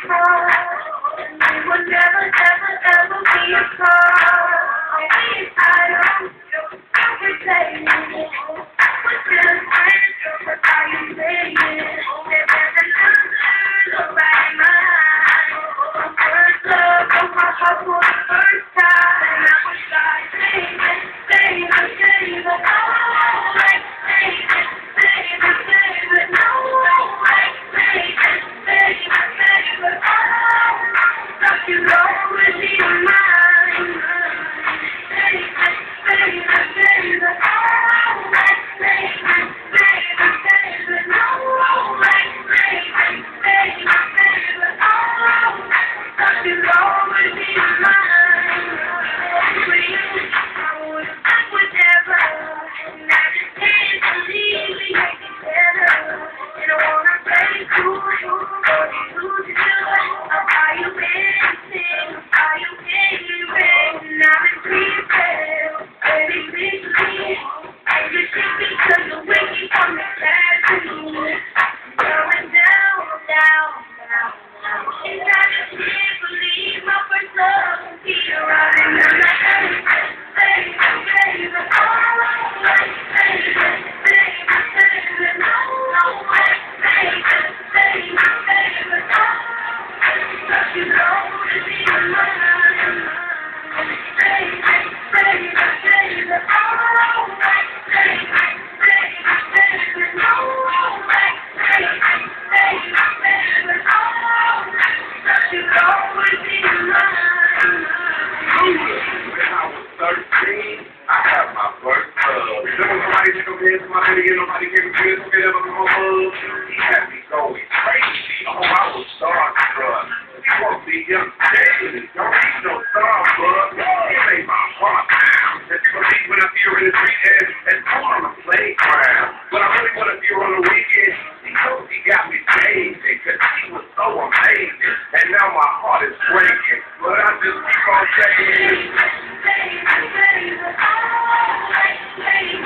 apart. We would never, ever, ever be apart. I don't pretend it. We're just friends, but how you say it? There's another right mind. First love broke my heart for the first time. I was like, save it, oh, like, save it, no, like, save it, oh, thought you'd always be mine. Save it, oh, like, save it, no, like, save it, oh, thought you'd always be mine. For you, I would never, and I just can't believe we make it better. And I wanna break through, lose you. I'll buy you anything, I'll buy you anywhere. And I'm in retail, baby, please. I just think because you're waking from the tattoo. Going down. And I just can't believe my first love can be around. And I'm like, baby, oh, like, baby, no, like, baby, oh, thought you'd always be mine. Baby, oh, like, baby, no, like, baby, oh, thought you'd always be mine. When I was 13, I had my first love. Never nobody took a piss, my baby, and nobody gave a piss, never come home. He had me going crazy. Oh, I was starstruck. You won't be young, David. Don't need no Starbucks. It made my heart pound. It's believe when I see her in the street and come on the playground. But I really want to see her on the weekend. She got me changing because she was so amazing. And now my heart is breaking. But I just keep on saying, Baby, oh, like, baby.